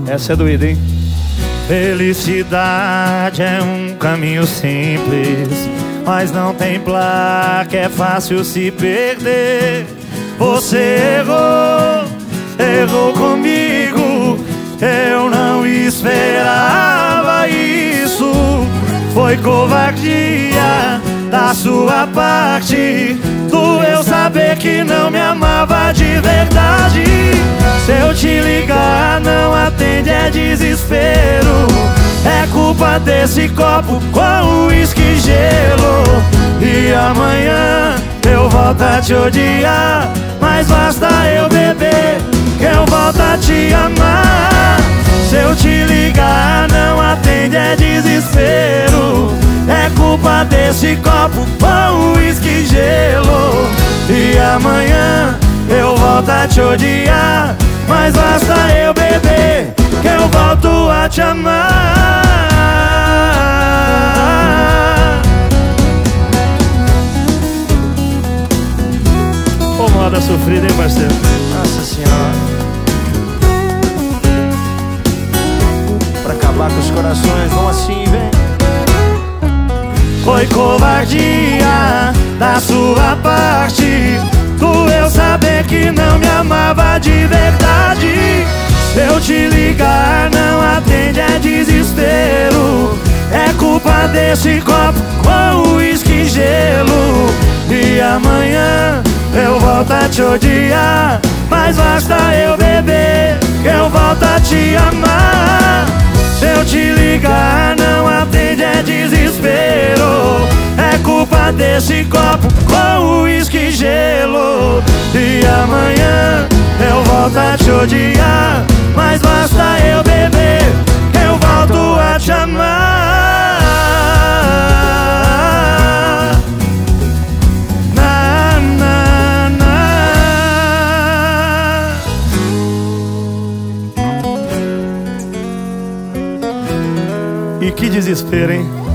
Essa é doída, hein? Felicidade é um caminho simples, mas não tem placa, é fácil se perder. Você errou comigo, eu não esperava isso. Foi covardia da sua parte, doeu saber que não me amava de verdade. Se eu te ligar não atende, é desespero. É culpa desse copo com uísque e gelo. E amanhã eu volto a te odiar, mas basta eu beber que eu volto a te amar. Se eu te ligar não atende, é desespero. É culpa desse copo com uísque e gelo. E amanhã eu volto a te odiar, mas basta eu beber que eu volto a te amar. Ô, moda sofrida, hein, parceiro? Nossa senhora. Pra acabar com os corações, vamos assim, vem. Foi covardia da sua parte, doeu saber que não me amava de verdade. Se eu te ligar não atende, é desespero. É culpa desse copo com uísque e gelo. E amanhã eu volto a te odiar, mas basta eu beber que eu volto a te amar. Se eu te ligar não atende, é desespero. É culpa desse copo com uísque e gelo. E amanhã eu volto a te odiar, mas basta eu beber que eu volto a te amar. Na, na, na. E que desespero, hein?